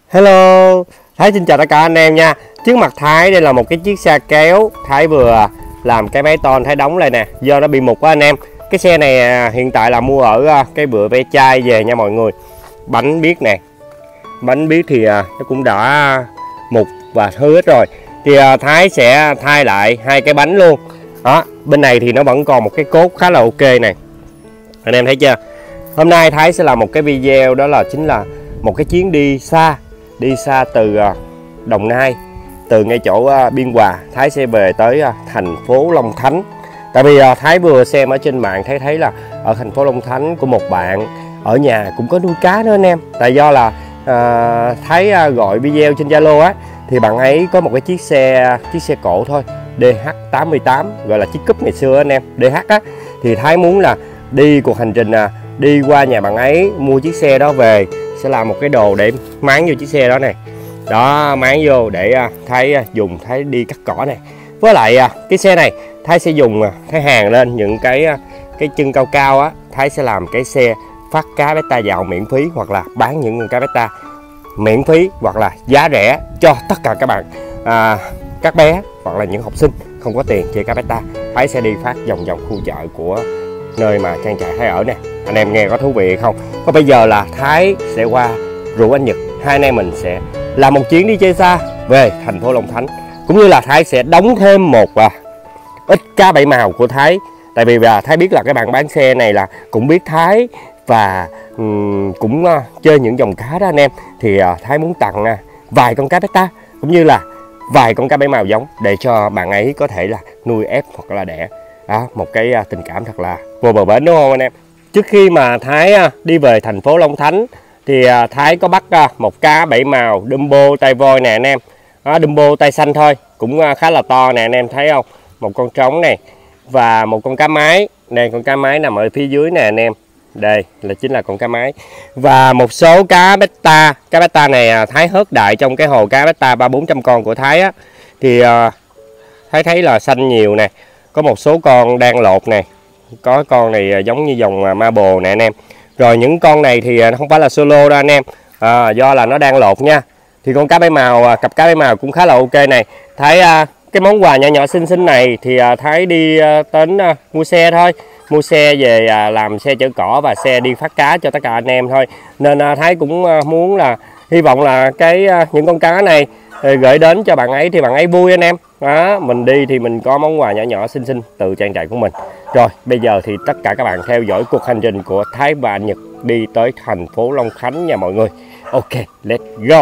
Hello, Thái xin chào tất cả anh em nha. Trước mặt Thái đây là một cái chiếc xe kéo. Thái vừa làm cái máy tôn Thái đóng lại nè, do nó bị mục á anh em. Cái xe này hiện tại là mua ở cái bữa ve chai về nha mọi người. Bánh biết nè, bánh biết thì nó cũng đã mục và hư hết rồi. Thì Thái sẽ thay lại hai cái bánh luôn. Đó, bên này thì nó vẫn còn một cái cốt khá là ok này. Anh em thấy chưa? Hôm nay Thái sẽ làm một cái video đó là chính là một cái chuyến đi xa từ Đồng Nai, từ ngay chỗ Biên Hòa. Thái sẽ về tới thành phố Long Khánh. Tại vì Thái vừa xem ở trên mạng thấy là ở thành phố Long Khánh của một bạn ở nhà cũng có nuôi cá nữa anh em. Tại do là Thái gọi video trên Zalo á, thì bạn ấy có một cái chiếc xe cổ thôi, DH88, gọi là chiếc cúp ngày xưa anh em, DH á. Thì Thái muốn là đi cuộc hành trình đi qua nhà bạn ấy mua chiếc xe đó về, sẽ làm một cái đồ để máng vô chiếc xe đó này. Đó, máng vô để Thái dùng Thái đi cắt cỏ này. Với lại cái xe này Thái sẽ dùng Thái hàng lên những cái chân cao cao á. Thái sẽ làm cái xe phát cá beta dạo miễn phí, hoặc là bán những cá beta miễn phí hoặc là giá rẻ cho tất cả các bạn các bé hoặc là những học sinh không có tiền chơi cá beta. Thái sẽ đi phát vòng vòng khu chợ của nơi mà trang trại Thái ở nè. Anh em nghe có thú vị không? Còn bây giờ là Thái sẽ qua rủ anh Nhật, hai anh em mình sẽ làm một chuyến đi chơi xa về thành phố Long Khánh, cũng như là Thái sẽ đóng thêm một ít cá bảy màu của Thái. Tại vì Thái biết là cái bạn bán xe này là cũng biết Thái và cũng chơi những dòng cá đó anh em. Thì Thái muốn tặng vài con cá beta cũng như là vài con cá bảy màu giống để cho bạn ấy có thể là nuôi ép hoặc là đẻ. Đó, một cái tình cảm thật là vô bờ bến đúng không anh em? Trước khi mà Thái đi về thành phố Long Khánh thì Thái có bắt một cá bảy màu Dumbo tay voi nè anh em. Dumbo tay xanh thôi, cũng khá là to nè anh em thấy không? Một con trống này và một con cá mái. Đây, con cá mái nằm ở phía dưới nè anh em. Đây là chính là con cá mái. Và một số cá beta. Cá beta này Thái hớt đại trong cái hồ cá beta 300-400 con của Thái á. Thì Thái thấy là xanh nhiều nè. Có một số con đang lột nè. Có con này giống như dòng marble nè anh em. Rồi những con này thì không phải là solo đâu anh em, do là nó đang lột nha. Thì con cá bảy màu, cặp cá bảy màu cũng khá là ok này. Thái cái món quà nhỏ nhỏ xinh xinh này thì Thái đi đến mua xe thôi. Mua xe về làm xe chở cỏ và xe đi phát cá cho tất cả anh em thôi. Nên Thái cũng muốn là hy vọng là những con cá này gửi đến cho bạn ấy thì bạn ấy vui anh em. Đó, mình đi thì mình có món quà nhỏ nhỏ xinh xinh từ trang trại của mình. Rồi bây giờ thì tất cả các bạn theo dõi cuộc hành trình của Thái và anh Nhật đi tới thành phố Long Khánh nha mọi người. Ok, let's go.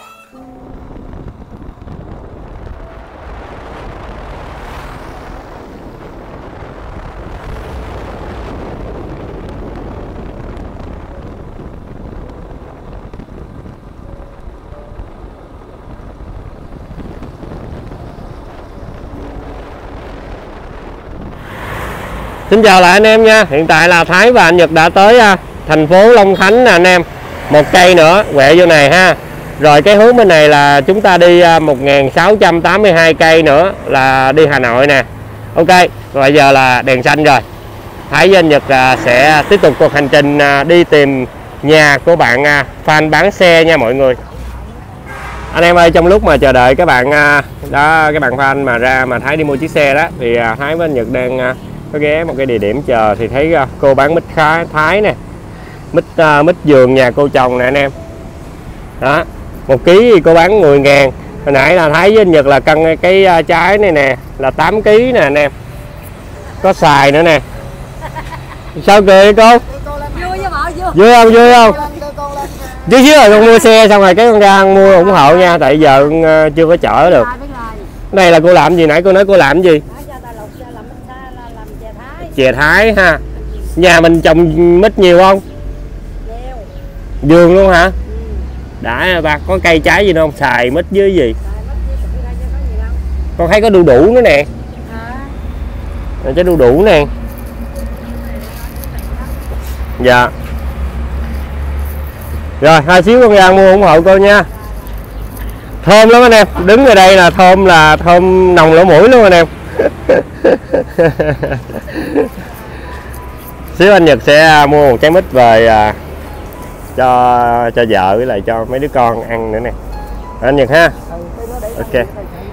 Xin chào lại anh em nha. Hiện tại là Thái và anh Nhật đã tới thành phố Long Khánh nè anh em. Một cây nữa quẹo vô này ha. Rồi cái hướng bên này là chúng ta đi 1682 cây nữa là đi Hà Nội nè. Ok, bây giờ là đèn xanh rồi. Thái với anh Nhật sẽ tiếp tục cuộc hành trình đi tìm nhà của bạn fan bán xe nha mọi người. Anh em ơi, trong lúc mà chờ đợi các bạn đó, cái bạn fan mà ra mà Thái đi mua chiếc xe đó, thì Thái với anh Nhật đang có ghé một cái địa điểm chờ thì thấy cô bán mít Thái nè, mít vườn nhà cô chồng nè anh em. Đó, 1 ký thì cô bán 10.000. Hồi nãy là Thái với anh Nhật là cân cái trái này nè là 8 ký nè anh em. Có xài nữa nè. Sao cười cô? Vui không? Vui không? Chứ rồi con mua xe xong rồi cái con ra mua ủng hộ nha, tại giờ con chưa có chở được. Đây là cô làm gì, nãy cô nói cô làm gì? Chè Thái ha. Nhà mình trồng mít nhiều không? Nhiều. Vườn luôn hả? Đã ba, có cây trái gì đâu không? Xài mít với gì? Con thấy có đu đủ nữa nè. Trái đu đủ nè. Dạ. Rồi, hai xíu con ra mua ủng hộ cô nha. Thơm lắm anh em. Đứng ở đây là thơm nồng lỗ mũi luôn anh em. Xíu anh Nhật sẽ mua một trái mít về cho vợ với lại cho mấy đứa con ăn nữa nè anh Nhật ha. Ok.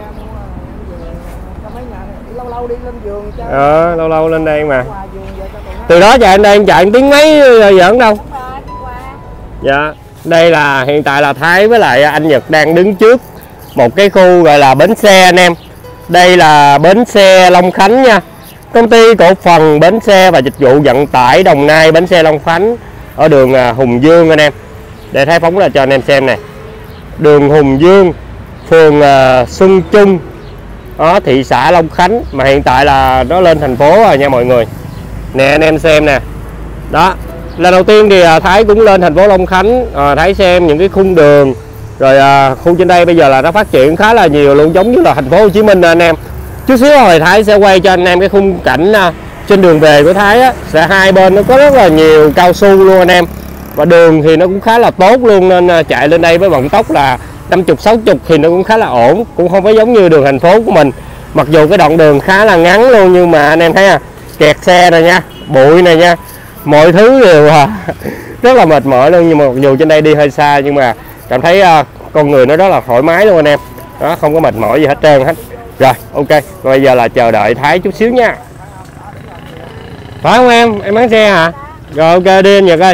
Lâu lâu lên đây mà. Từ đó giờ anh đây anh chạy tiếng mấy giỡn đâu. Dạ. Đây là hiện tại là Thái với lại anh Nhật đang đứng trước một cái khu gọi là bến xe anh em. Đây là bến xe Long Khánh nha. Công ty cổ phần bến xe và dịch vụ vận tải Đồng Nai bến xe Long Khánh ở đường Hùng Dương anh em. Để Thái phóng ra cho anh em xem nè. Đường Hùng Dương, phường Xuân Trung, đó, thị xã Long Khánh, mà hiện tại là nó lên thành phố rồi nha mọi người. Nè anh em xem nè. Đó, lần đầu tiên thì Thái cũng lên thành phố Long Khánh, Thái xem những cái khung đường. Rồi khu trên đây bây giờ là nó phát triển khá là nhiều luôn, giống như là thành phố Hồ Chí Minh anh em. Chút xíu rồi Thái sẽ quay cho anh em cái khung cảnh trên đường về của Thái á, sẽ hai bên nó có rất là nhiều cao su luôn anh em. Và đường thì nó cũng khá là tốt luôn, nên chạy lên đây với vận tốc là 50-60 thì nó cũng khá là ổn, cũng không phải giống như đường thành phố của mình. Mặc dù cái đoạn đường khá là ngắn luôn, nhưng mà anh em thấy kẹt xe này nha, bụi này nha, mọi thứ đều rất là mệt mỏi luôn. Nhưng mà mặc dù trên đây đi hơi xa nhưng mà cảm thấy con người nó rất là thoải mái luôn anh em. Đó, không có mệt mỏi gì hết trơn hết. Rồi, ok, bây giờ là chờ đợi Thái chút xíu nha. Phải không em bán xe hả? Rồi ok, đi anh Nhật ơi.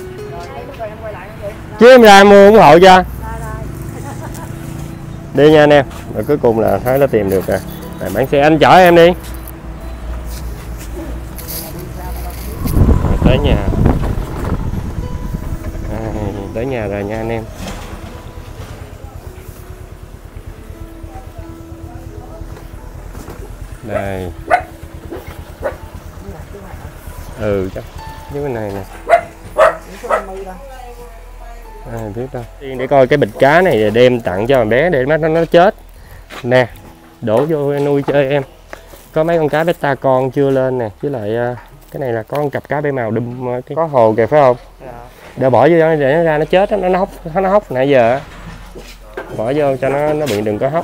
Chứ em ra mua ủng hộ cho. Đi nha anh em. Rồi cuối cùng là Thái nó tìm được rồi. Rồi, bán xe anh chở em đi. Rồi, tới nhà. Tới nhà rồi nha anh em. Đây. Chắc với cái này nè. Biết đâu. Để coi cái bịch cá này đem tặng cho bé để nó chết. Nè, đổ vô nuôi chơi em. Có mấy con cá beta con chưa lên nè, với lại cái này là có con cặp cá bé màu đùm có hồ kìa phải không? Để bỏ vô để nó ra nó chết, nó hốc nãy giờ. Bỏ vô cho nó bị đừng có hốc.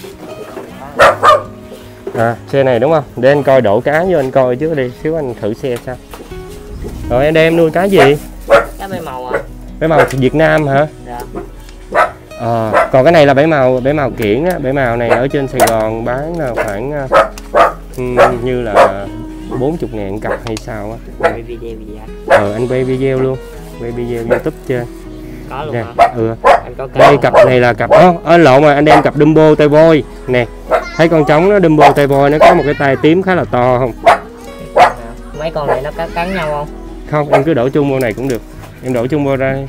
Xe này đúng không? Để anh coi đổ cá vô anh coi trước đi, xíu anh thử xe sao. Rồi em đem nuôi cá gì? Cá bé màu à? Bé màu Việt Nam hả? Dạ. Còn cái này là bé màu kiển á, bé màu này ở trên Sài Gòn bán là khoảng như là 40.000 cặp hay sao á. Quay video gì vậy? Anh quay video luôn, quay video YouTube chơi. Có luôn nè. hả? Anh có đây cặp này là cặp lộn rồi, anh đem cặp Dumbo tay voi nè. Thấy con trống nó Dumbo tay voi, nó có một cái tai tím khá là to không? Mấy con này nó cắn nhau không? Không, em cứ đổ chung vô này cũng được. Em đổ chung vô ra.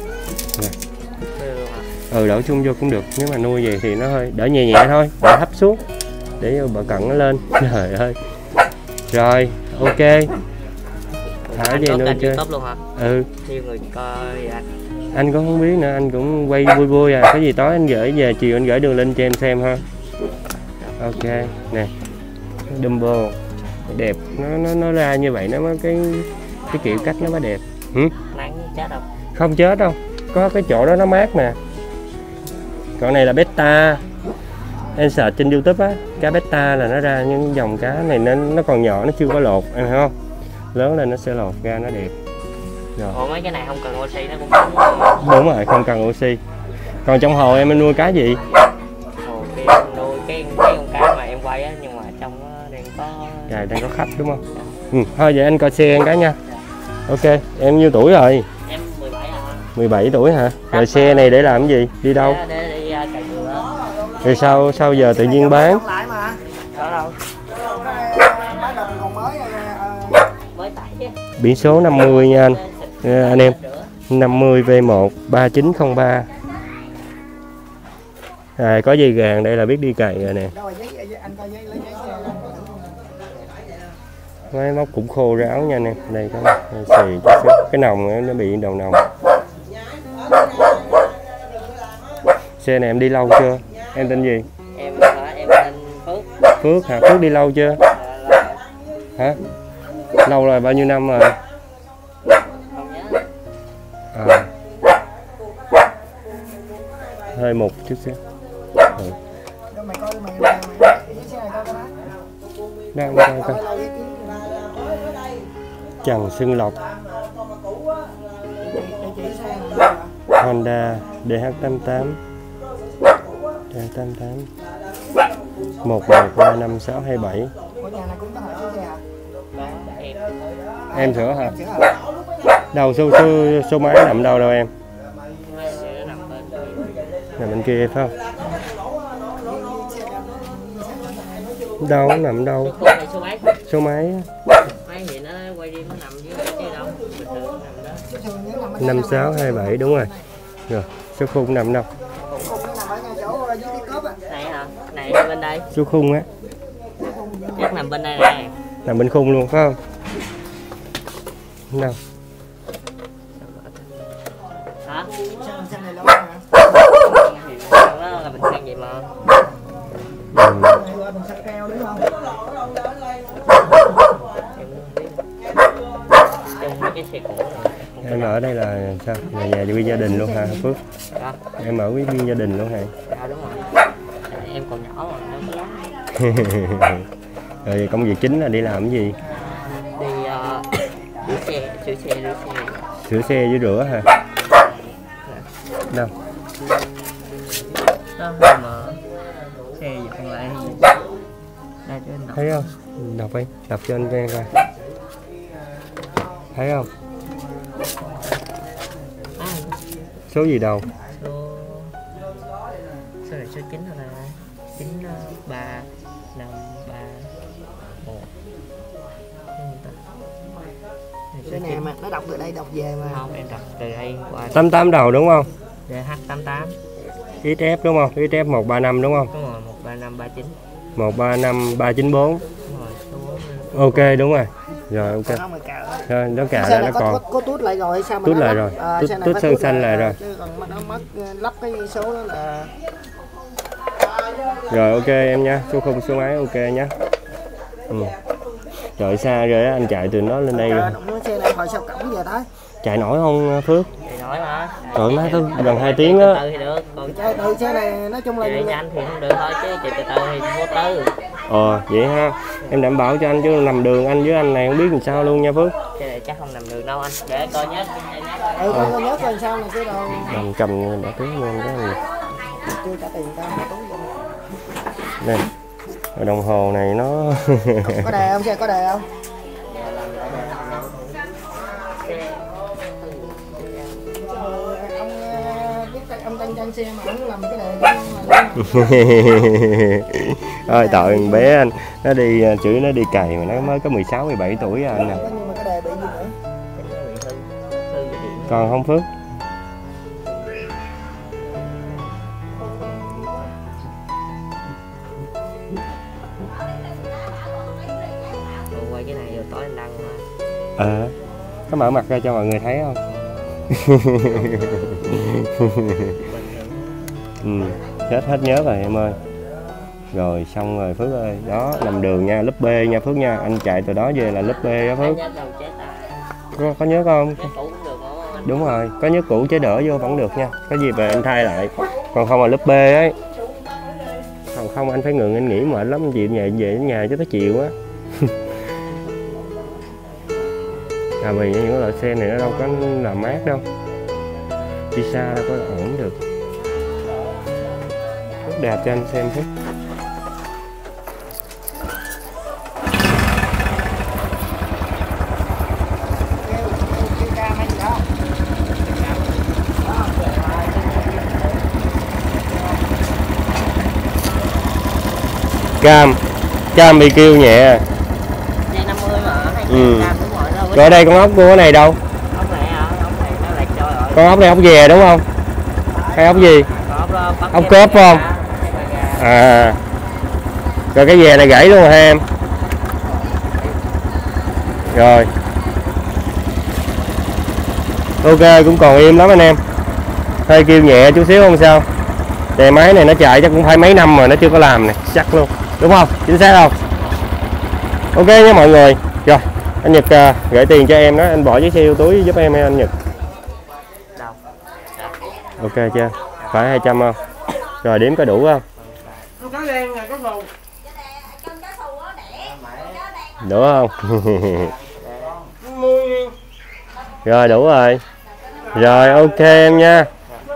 Đổ chung vô cũng được. Nếu mà nuôi vậy thì nó hơi đỡ nhẹ nhẹ thôi, đỡ hấp xuống để bờ cận nó lên. Trời ơi. Rồi, ok. Thả về nuôi chơi. Luôn hả? Nhiều người coi anh. Anh cũng không biết nữa, anh cũng quay vui vui à. Cái gì tối anh gửi về, chiều anh gửi đường link cho em xem ha. Ok, nè. Dumbo đẹp, nó ra như vậy nó mới cái kiểu cách nó mới đẹp. Nắng chết không? Không chết đâu, có cái chỗ đó nó mát nè. Con này là beta, em search trên YouTube á, cá beta là nó ra những dòng cá này nó còn nhỏ, nó chưa có lột, em hiểu không? Lớn lên nó sẽ lột ra, nó đẹp. Rồi. Ủa mấy cái này không cần oxy nó cũng đúng. Đúng rồi, không cần oxy. Còn trong hồ em nuôi cá gì? Hồ kia nuôi cái con cá mà em quay á, nhưng mà trong nó đang có khách đúng không? Thôi vậy anh coi xe em cái nha. Ok, em nhiêu tuổi rồi? Em 17 hả? 17 tuổi hả? Rồi xe này để làm cái gì? Đi đâu? Để đi cày dừa. Rồi sao giờ tự nhiên bán? Ở đâu? Mới tải chứ. Biển số 50 nha anh em. 50 V1 3903. Có dây gàn đây là biết đi cày rồi nè. Máy móc cũng khô ráo nha nè. Đây có xì cái nòng nó bị đầu nòng. Xe này em đi lâu chưa? Em tên gì? Em tên Phước. Phước hả? Phước đi lâu chưa? Hả? Lâu rồi, bao nhiêu năm rồi? Không nhớ. Hơi mục chút xíu. Đang coi. Trần Xuân Lộc. Honda DH88 DH88 1135 627. Ở nhà này cũng có thể xe hả? Em sửa hả? Đâu số máy nằm đâu đâu em? Nằm bên kia phải không? Đâu nằm đâu? Số máy thì nó quay đi nó nằm dưới chứ đâu. Bình thường nằm đó. 5627 đúng rồi. Rồi, số khung nằm đâu? Này hả? Này bên đây. Số khung á. Chắc nằm bên đây nè. Nằm bên khung luôn phải không? Đâu? Hả? Xe này lâu hả? Nó là bình xăng vậy mà. Bình xăng keo đúng không? Trong cái xe cũ này. Em ở đây là sao? Là nhà viên gia đình luôn hả Phước? Đó. Em ở với viên gia đình luôn hả? Dạ đúng rồi. Em còn nhỏ mà nó có lắm. Rồi công việc chính là đi làm cái gì? Đi sửa xe. Sửa xe với rửa hả? Đâu? Đó mà xe gì còn lại đây cho anh đọc. Thấy không? Đọc đi, đọc cho anh nghe coi. Thấy không? Số gì đâu? Số này số 9 là 9 3 5 3 1. Cái này mà nó đọc từ đây đọc về mà. Không, em đọc từ đây qua 88 đầu đúng không? DH88. XF đúng không? XF 135 đúng không? Đúng rồi, 13539. 135394. Đúng rồi, số 4. Ok đúng rồi. Rồi ok. Rồi nó cà ra nó còn. Có tút lại rồi hay sao mà tút lại rồi. Tút sơn xanh lại rồi. Chứ còn nó mất lắp cái số đó là. Rồi ok em nha, số khung số máy ok nhá. Trời xa rồi á, anh chạy từ nó lên đây rồi. Xe này hồi sao cổng về tới. Chạy nổi không Phước? Thì nói mà. Trời má tới gần 2 tiếng á. Từ thì được, còn Chạy từ xe này nói chung là chạy nhanh thì không được thôi chứ chạy từ từ thì vô tư. Vậy ha. Em đảm bảo cho anh chứ nằm đường anh với anh này không biết làm sao luôn nha Phước. Cái này chắc không nằm được đâu anh. Để coi nhớ. Coi nhớ coi sao này chứ đâu. Mình cầm đã tiếng nha cái gì. Chưa trả tiền tao mà tốn vậy. Nè. Rồi đồng hồ này nó có đề không, xe có đề không? Ông tăng trang xe mà ông làm cái đề. Ôi tội thằng bé anh, nó đi chửi nó đi cày mà nó mới có 16 17 tuổi à anh nè. Nhưng mà cái đề bị gì nữa? Còn không Phước? Quay cái này rồi tối anh đăng mà. Có mở mặt ra cho mọi người thấy không? Hết nhớ rồi em ơi. Rồi xong rồi Phước ơi. Đó nằm đường nha, lớp B nha Phước nha. Anh chạy từ đó về là lớp B đó Phước. Có nhớ không? Đúng rồi, có nhớ cũ chế đỡ vô vẫn được nha. Có gì về anh thay lại. Còn không là lớp B ấy. Còn không anh phải ngừng, anh nghỉ mệt lắm, anh chịu về nhà cho tới chiều á. Vì những loại xe này nó đâu có làm mát đâu, đi xa đâu có ổn được. Phước đạp cho anh xem Phước. Cam bị kêu nhẹ. Đây 50 mà. Rồi ở đây con ốc của cái này đâu? Ốc này hả? Ốc này nó lệch rồi. Con ốc này ốc về đúng không? Hay ốc gì? Ốc cớp phải không? Rồi cái về này gãy luôn rồi em. Rồi. Ok cũng còn im lắm anh em. Hơi kêu nhẹ chút xíu không sao. Xe máy này nó chạy chắc cũng phải mấy năm rồi nó chưa có làm này, chắc luôn. Đúng không? Chính xác không? Ok nha mọi người. Rồi, anh Nhật gửi tiền cho em đó, anh bỏ chiếc xe vô túi giúp em anh Nhật. Ok chưa? Phải 200 không? Rồi đếm có đủ không? Đủ không? Rồi đủ rồi. Rồi ok em nha.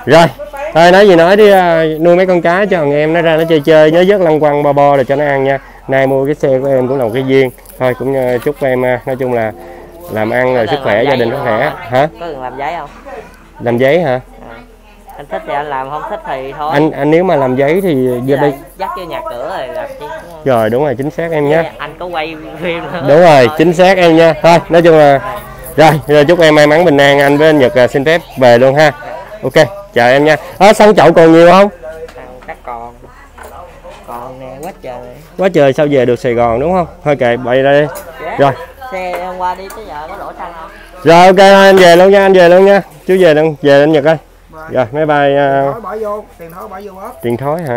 Rồi thôi nói gì nói đi, nuôi mấy con cá cho thằng em nó ra nó chơi nhớ vớt lăng quăng bo bo rồi cho nó ăn nha. Nay mua cái xe của em cũng là một cái duyên thôi, cũng chúc em nói chung là làm ăn rồi sức khỏe gia đình sức khỏe. Hả? Có cần làm giấy không? Làm giấy hả? Anh thích thì anh làm, không thích thì thôi. Anh nếu mà làm giấy thì giờ đây dắt vô nhà cửa rồi làm chi. Rồi đúng rồi, chính xác em nhé. Anh có quay phim nữa. Đúng rồi, chính xác em nha. Thôi nói chung là rồi chúc em may mắn bình an. Anh với anh Nhật xin phép về luôn ha. Ok, chào em nha. Săn chậu còn nhiều không? Chắc còn nè, quá trời. Quá trời, sao về được Sài Gòn đúng không? Thôi kệ, bày ra đi. Rồi. Xe hôm qua đi tới giờ có đổ xăng không? Rồi ok, anh về luôn nha, anh về luôn nha. Chú về luôn, về anh Nhật ơi. Rồi, máy bay bỏ vô, tiền thối bỏ vô bóp. Tiền thối hả?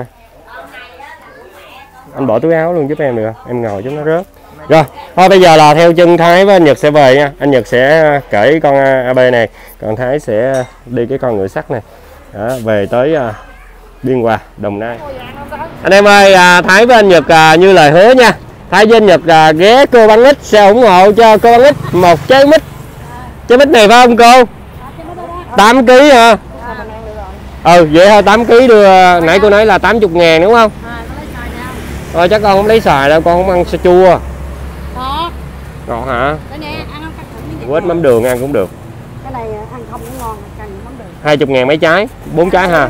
Anh bỏ túi áo luôn giúp em được không? Em ngồi chúng nó rớt. Rồi, thôi bây giờ là theo chân Thái với anh Nhật sẽ về nha. Anh Nhật sẽ cởi con AB này, còn Thái sẽ đi cái con ngựa sắt này. Đó, về tới Biên Hòa, Đồng Nai. Anh em ơi, Thái với anh Nhật như lời hứa nha. Thái với anh Nhật ghé cô Băng Ích sẽ ủng hộ cho cô Băng Ích một trái mít. Trái mít này phải không cô? 8 kg hả? Vậy thôi 8 kg đưa, nãy cô nói là 80.000 đúng không? Thôi chắc con không lấy xài đâu, con không ăn sữa chua. Ngọt hả? Quết mắm đường ăn cũng được. Cái này ăn không cũng ngon, cần mắm đường. 20.000 mấy trái? 4 trái ha.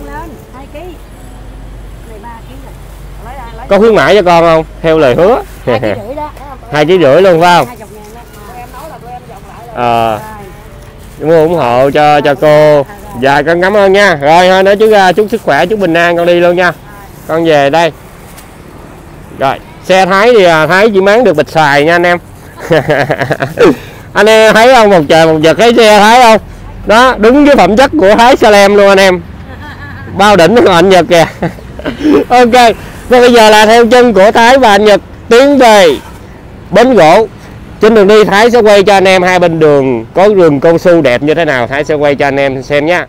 Có khuyến mãi cho con không? Theo lời hứa. 2,5 kg luôn phải không? Mua ủng hộ cho cô. Dạ con cảm ơn nha. Rồi thôi nói chúc sức khỏe, chúc bình an, con đi luôn nha. Con về đây. Rồi, xe Thái thì Thái chỉ bán được bịch xài nha anh em. Anh em thấy không, một trời một vật cái xe Thái không? Đó, đúng với phẩm chất của Thái Salem luôn anh em. Bao đỉnh của anh Nhật kìa. Ok, và bây giờ là theo chân của Thái và anh Nhật tiến về bến gỗ. Trên đường đi Thái sẽ quay cho anh em hai bên đường có rừng cao su đẹp như thế nào, Thái sẽ quay cho anh em xem nhé.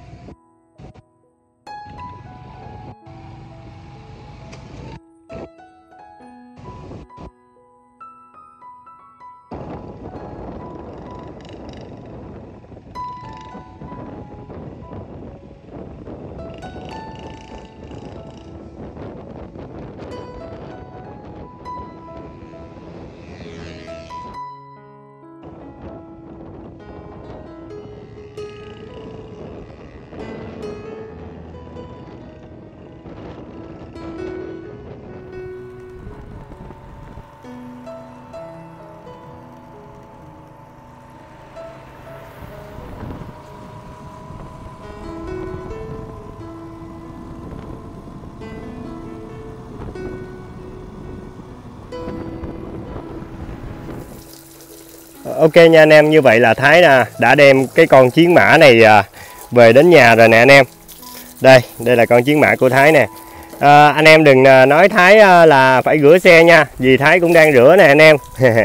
Ok nha anh em, như vậy là Thái đã đem cái con chiến mã này về đến nhà rồi nè anh em. Đây là con chiến mã của Thái nè. Anh em đừng nói Thái là phải rửa xe nha, vì Thái cũng đang rửa nè anh em.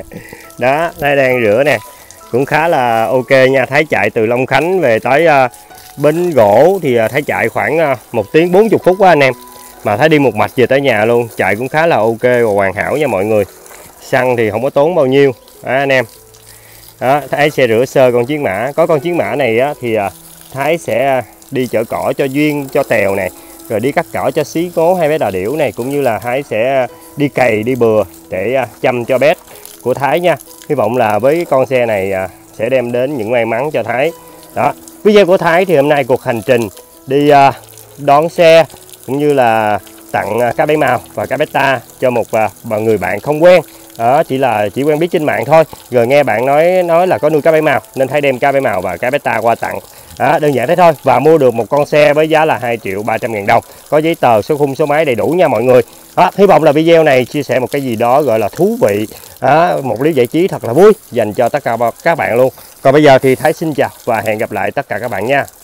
Đó, Thái đang rửa nè, cũng khá là ok nha. Thái chạy từ Long Khánh về tới bến gỗ thì Thái chạy khoảng 1 tiếng 40 phút quá anh em. Mà Thái đi một mạch về tới nhà luôn, chạy cũng khá là ok và hoàn hảo nha mọi người. Xăng thì không có tốn bao nhiêu đó anh em. Đó, Thái sẽ rửa sơ con chiến mã. Có con chiến mã này á, thì Thái sẽ đi chở cỏ cho Duyên, cho Tèo này, rồi đi cắt cỏ cho Xí Ngố, hai bé đà điểu này, cũng như là Thái sẽ đi cày đi bừa để chăm cho bé của Thái nha. Hy vọng là với con xe này sẽ đem đến những may mắn cho Thái. Đó, video của Thái thì hôm nay cuộc hành trình đi đón xe cũng như là tặng cá bảy màu và cá beta cho một người bạn không quen. Đó, chỉ quen biết trên mạng thôi, rồi nghe bạn nói là có nuôi cá bảy màu nên Thái đem cá bảy màu và cá beta qua tặng. Đó, đơn giản thế thôi, và mua được một con xe với giá là 2.300.000 đồng, có giấy tờ, số khung, số máy đầy đủ nha mọi người. Đó, hy vọng là video này chia sẻ một cái gì đó gọi là thú vị, một clip giải trí thật là vui dành cho tất cả các bạn luôn. Còn bây giờ thì Thái xin chào và hẹn gặp lại tất cả các bạn nha.